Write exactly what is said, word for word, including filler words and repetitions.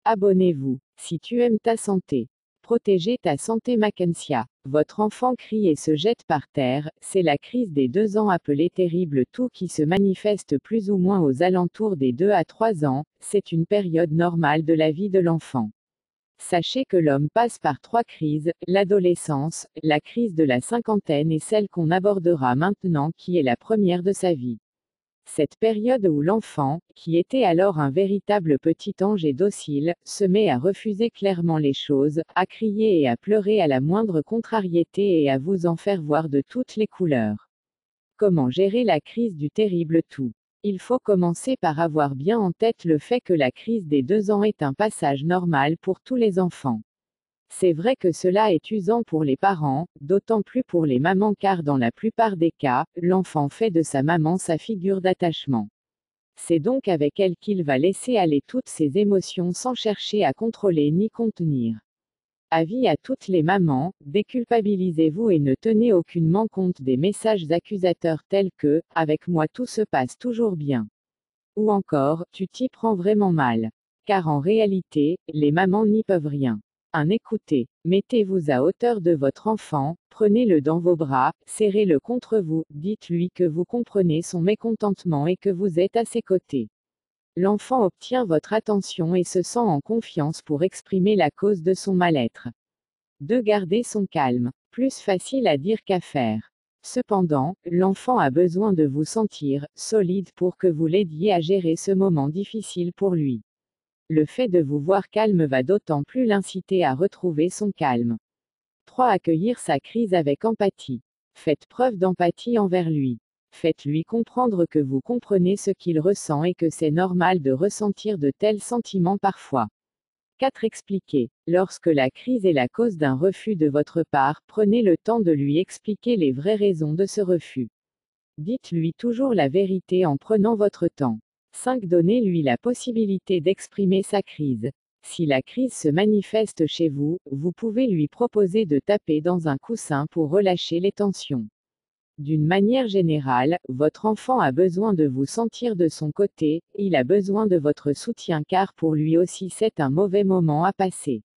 Abonnez-vous. Si tu aimes ta santé. Protégez ta santé Mackensia. Votre enfant crie et se jette par terre, c'est la crise des deux ans appelée terrible toux qui se manifeste plus ou moins aux alentours des deux à trois ans, c'est une période normale de la vie de l'enfant. Sachez que l'homme passe par trois crises, l'adolescence, la crise de la cinquantaine et celle qu'on abordera maintenant qui est la première de sa vie. Cette période où l'enfant, qui était alors un véritable petit ange et docile, se met à refuser clairement les choses, à crier et à pleurer à la moindre contrariété et à vous en faire voir de toutes les couleurs. Comment gérer la crise du terrible tout? Il faut commencer par avoir bien en tête le fait que la crise des deux ans est un passage normal pour tous les enfants. C'est vrai que cela est usant pour les parents, d'autant plus pour les mamans car dans la plupart des cas, l'enfant fait de sa maman sa figure d'attachement. C'est donc avec elle qu'il va laisser aller toutes ses émotions sans chercher à contrôler ni contenir. Avis à toutes les mamans, déculpabilisez-vous et ne tenez aucunement compte des messages accusateurs tels que « avec moi tout se passe toujours bien » ou encore « tu t'y prends vraiment mal ». Car en réalité, les mamans n'y peuvent rien. un Écoutez, mettez-vous à hauteur de votre enfant, prenez-le dans vos bras, serrez-le contre vous, dites-lui que vous comprenez son mécontentement et que vous êtes à ses côtés. L'enfant obtient votre attention et se sent en confiance pour exprimer la cause de son mal-être. deux Garder son calme. Plus facile à dire qu'à faire. Cependant, l'enfant a besoin de vous sentir solide pour que vous l'aidiez à gérer ce moment difficile pour lui. Le fait de vous voir calme va d'autant plus l'inciter à retrouver son calme. trois Accueillir sa crise avec empathie. Faites preuve d'empathie envers lui. Faites-lui comprendre que vous comprenez ce qu'il ressent et que c'est normal de ressentir de tels sentiments parfois. quatre Expliquer. Lorsque la crise est la cause d'un refus de votre part, prenez le temps de lui expliquer les vraies raisons de ce refus. Dites-lui toujours la vérité en prenant votre temps. cinq Donnez-lui la possibilité d'exprimer sa crise. Si la crise se manifeste chez vous, vous pouvez lui proposer de taper dans un coussin pour relâcher les tensions. D'une manière générale, votre enfant a besoin de vous sentir de son côté, il a besoin de votre soutien car pour lui aussi c'est un mauvais moment à passer.